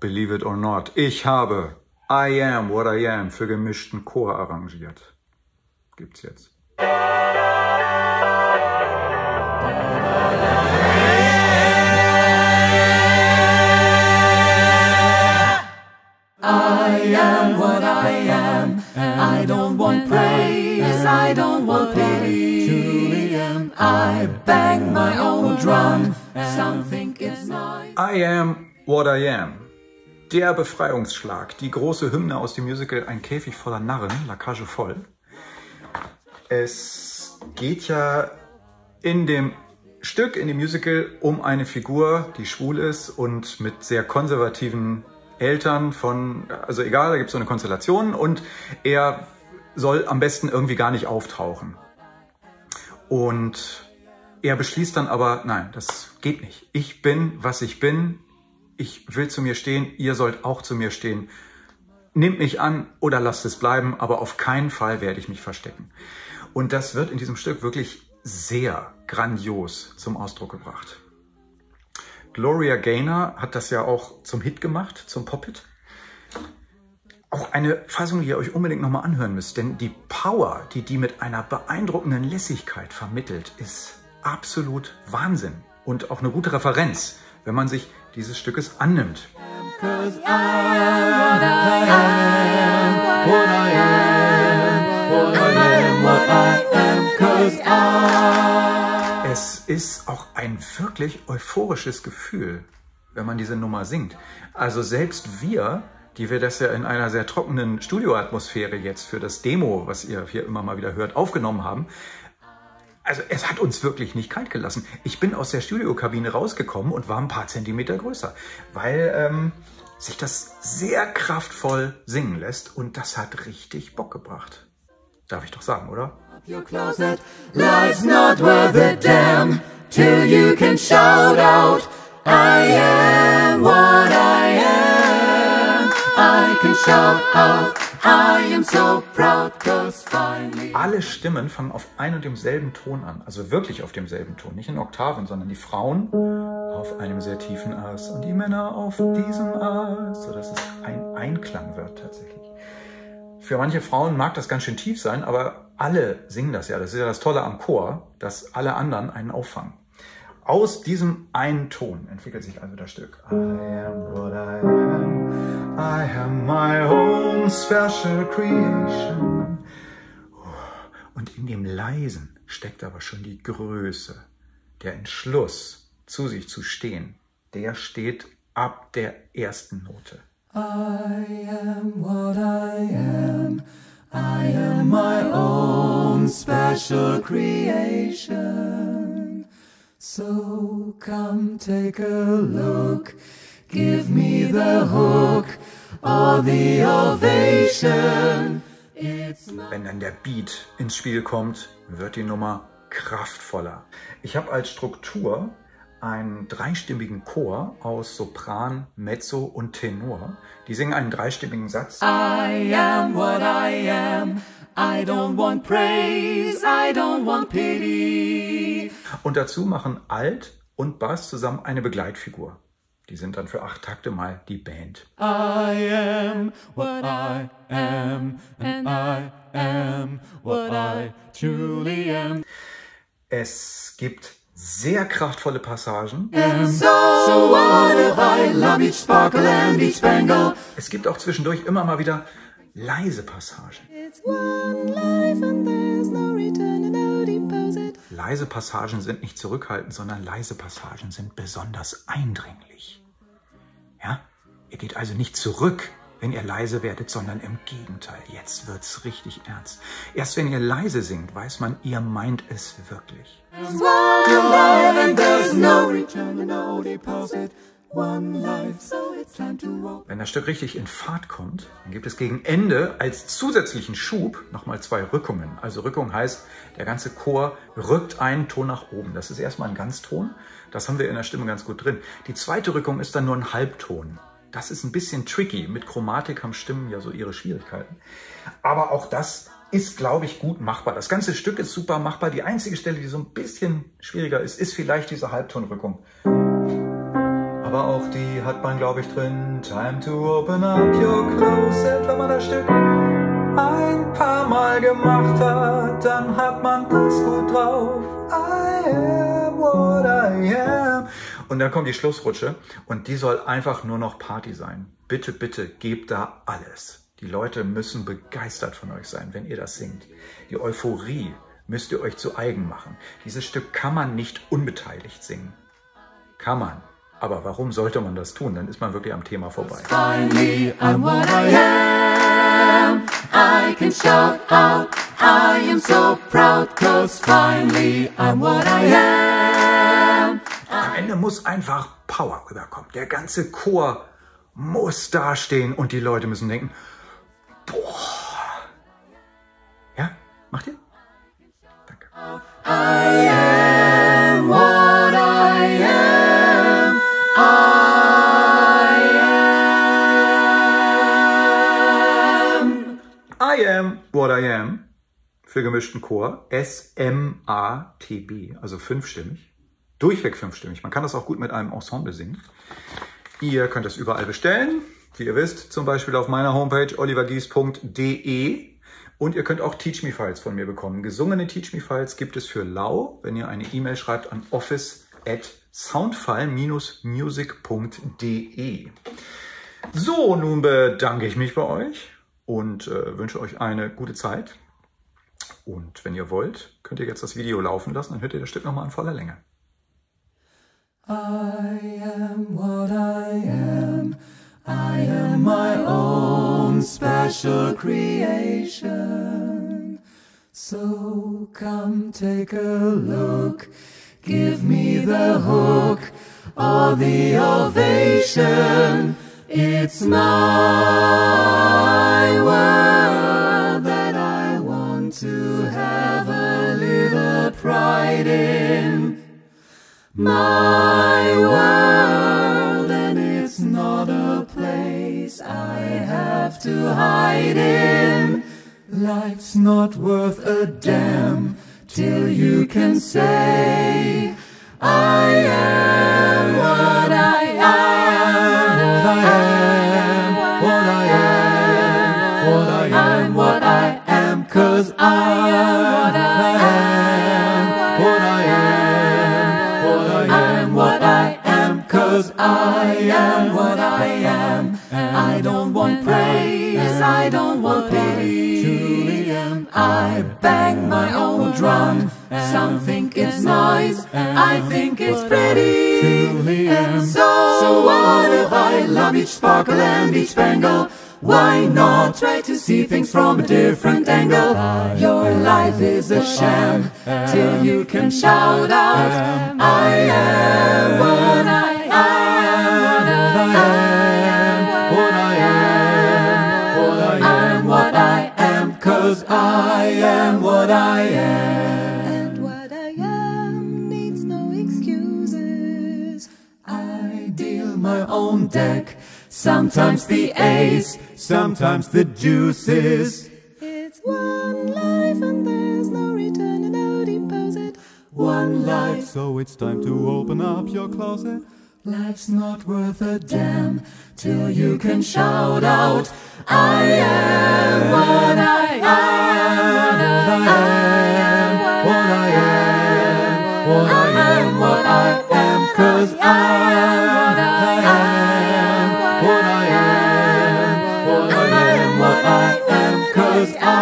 believe it or not. Ich habe I Am What I Am für gemischten Chor arrangiert. Gibt's jetzt. I am what I am. I don't want praise. I don't want pity. Truly am. I bang my own drum. Some think it's nice. I Am What I Am. Der Befreiungsschlag. Die große Hymne aus dem Musical Ein Käfig voller Narren. La Cage voll. Es geht ja in dem Stück, in dem Musical, um eine Figur, die schwul ist und mit sehr konservativen Eltern von, also egal, da gibt es so eine Konstellation und er soll am besten irgendwie gar nicht auftauchen. Und er beschließt dann aber, nein, das geht nicht. Ich bin, was ich bin. Ich will zu mir stehen. Ihr sollt auch zu mir stehen. Nehmt mich an oder lasst es bleiben, aber auf keinen Fall werde ich mich verstecken. Und das wird in diesem Stück wirklich sehr grandios zum Ausdruck gebracht. Gloria Gaynor hat das ja auch zum Hit gemacht, zum Pop-Hit. Auch eine Fassung, die ihr euch unbedingt nochmal anhören müsst, denn die Power, die mit einer beeindruckenden Lässigkeit vermittelt, ist absolut Wahnsinn und auch eine gute Referenz, wenn man sich dieses Stückes annimmt. Es ist auch ein wirklich euphorisches Gefühl, wenn man diese Nummer singt. Also selbst wir, die wir das ja in einer sehr trockenen Studioatmosphäre jetzt für das Demo, was ihr hier immer mal wieder hört, aufgenommen haben, also es hat uns wirklich nicht kalt gelassen. Ich bin aus der Studiokabine rausgekommen und war ein paar Zentimeter größer, weil sich das sehr kraftvoll singen lässt und das hat richtig Bock gebracht. Darf ich doch sagen, oder? Your closet, life's not worth a damn till you can shout out, I am what I am. I can shout out, I am so proud, 'cause finally. Alle Stimmen fangen auf ein und demselben Ton an, also wirklich auf demselben Ton, nicht in Oktaven, sondern die Frauen auf einem sehr tiefen As und die Männer auf diesem As, sodass es ein Einklang wird tatsächlich. Für manche Frauen mag das ganz schön tief sein, aber alle singen das ja. Das ist ja das Tolle am Chor, dass alle anderen einen auffangen. Aus diesem einen Ton entwickelt sich also das Stück. I am what I am my own special creation. Und in dem Leisen steckt aber schon die Größe, der Entschluss, zu sich zu stehen. Der steht ab der ersten Note. I am what I am. I am my own special creation. So come take a look. Give me the hook or the ovation. Wenn dann der Beat ins Spiel kommt, wird die Nummer kraftvoller. Ich habe als Struktur einen dreistimmigen Chor aus Sopran, Mezzo und Tenor. Die singen einen dreistimmigen Satz. I am what I am. I don't want praise. I don't want pity. Und dazu machen Alt und Bass zusammen eine Begleitfigur. Die sind dann für 8 Takte mal die Band. I am what I am. And I am what I truly am. Es gibt sehr kraftvolle Passagen. So what if I love each sparkle and each spangle? Es gibt auch zwischendurch immer mal wieder leise Passagen. Leise Passagen sind nicht zurückhaltend, sondern leise Passagen sind besonders eindringlich. Ja? Ihr geht also nicht zurück, wenn ihr leise werdet, sondern im Gegenteil. Jetzt wird's richtig ernst. Erst wenn ihr leise singt, weiß man, ihr meint es wirklich. Wenn das Stück richtig in Fahrt kommt, dann gibt es gegen Ende als zusätzlichen Schub nochmal 2 Rückungen. Also Rückung heißt, der ganze Chor rückt einen Ton nach oben. Das ist erstmal ein Ganzton. Das haben wir in der Stimme ganz gut drin. Die zweite Rückung ist dann nur ein Halbton. Das ist ein bisschen tricky. Mit Chromatik haben Stimmen ja so ihre Schwierigkeiten. Aber auch das ist, glaube ich, gut machbar. Das ganze Stück ist super machbar. Die einzige Stelle, die so ein bisschen schwieriger ist, ist vielleicht diese Halbtonrückung. Aber aber auch die hat man, glaube ich, drin. Time to open up your closet. Wenn man das Stück ein paar Mal gemacht hat, dann hat man das gut drauf. I am what I am. Und dann kommt die Schlussrutsche und die soll einfach nur noch Party sein. Bitte, bitte, gebt da alles. Die Leute müssen begeistert von euch sein, wenn ihr das singt. Die Euphorie müsst ihr euch zu eigen machen. Dieses Stück kann man nicht unbeteiligt singen. Kann man. Aber warum sollte man das tun? Dann ist man wirklich am Thema vorbei. Finally, I'm what I am. I can shout out. I am so proud, 'cause finally, I'm what I am. Am Ende muss einfach Power rüberkommen. Der ganze Chor muss dastehen und die Leute müssen denken, boah. Ja, macht ihr? Danke. I am what I am. I am what I am. Für gemischten Chor. S-M-A-T-B. Also fünfstimmig. Durchweg fünfstimmig. Man kann das auch gut mit einem Ensemble singen. Ihr könnt es überall bestellen. Wie ihr wisst, zum Beispiel auf meiner Homepage olivergies.de. Und ihr könnt auch Teach Me Files von mir bekommen. Gesungene Teach Me Files gibt es für lau, wenn ihr eine E-Mail schreibt an office@soundfile-music.de. So, nun bedanke ich mich bei euch und wünsche euch eine gute Zeit. Und wenn ihr wollt, könnt ihr jetzt das Video laufen lassen, dann hört ihr das Stück nochmal in voller Länge. I am what I am. I am my own special creation. So come take a look, give me the hook or the ovation. It's my world that I want to have a little pride in. My world, and it's not a place I have to hide in. Life's not worth a damn till you can say I am what I am. What I am, what I am, what I am, 'cause I am what I am. What I am, what I am, what I am, 'cause I am what I am. I don't want praise, I don't want pity. Truly am. I bang my own drum. Some think it's noise, I think it's pretty. Truly am. So what if I love each sparkle and each spangle? Why not try to see things from a different angle? Your life is a sham till you can shout out, I am what I am. What I am, what I am, what I am, what I am, 'cause I am what I am. And what I am needs no excuses. I deal my own deck, sometimes the ace, sometimes the deuces. It's one life and there's no return and no deposit. One life, So it's time to open up your closet. life's not worth a damn till you can shout out, I am what I am. What I am, what I am, what I am, what I am, 'cause I am what I am. What I am, what I am, what I am, 'cause I.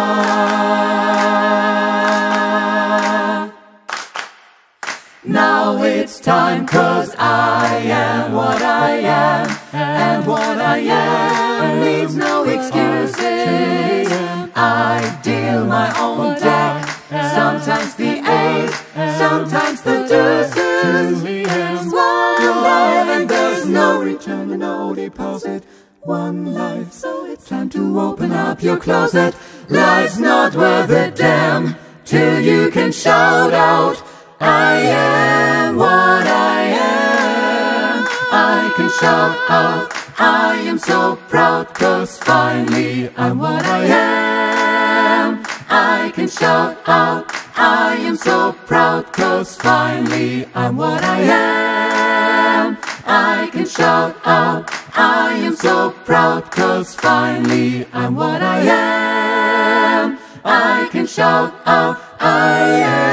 Now it's time, 'cause I am what I am, and what I am needs no excuses. I deal my own deck, sometimes the ace, sometimes the deuces. It's one life and there's no return and no deposit. One life, so it's time to open up your closet. Life's not worth a damn till you can shout out, I am what I am. I can shout out, I am so proud, 'cause finally I'm what I am. I can shout out, I am so proud, 'cause finally I'm what I am. I can shout out, I am so proud, 'cause finally I'm what I am. I can shout out, I am.